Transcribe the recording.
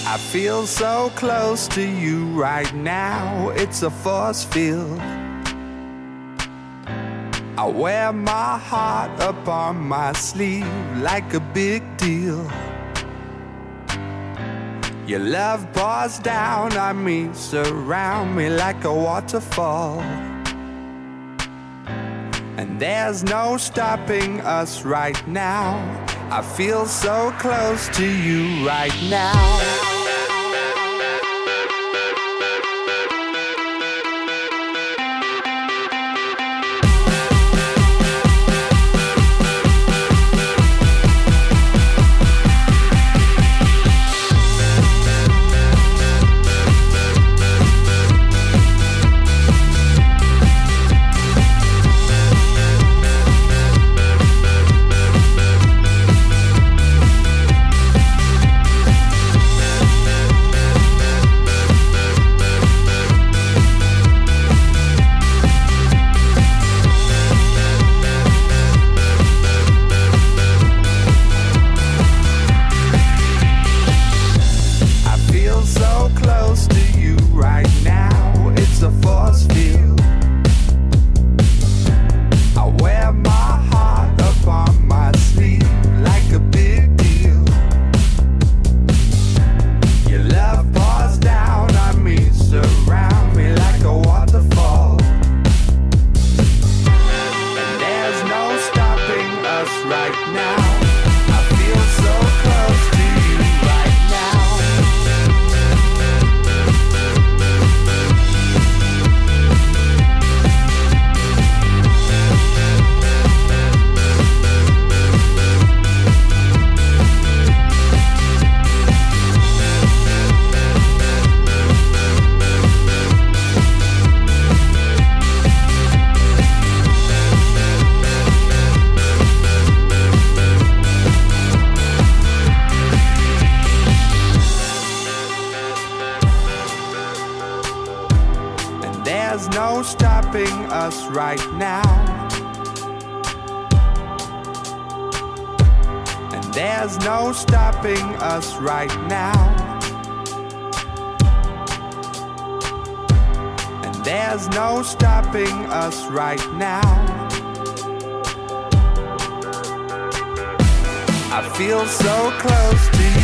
I feel so close to you right now, it's a force field. I wear my heart up on my sleeve like a big deal. Your love pours down on me, surround me like a waterfall. And there's no stopping us right now. I feel so close to you right now. There's no stopping us right now. And there's no stopping us right now. And there's no stopping us right now. I feel so close to you.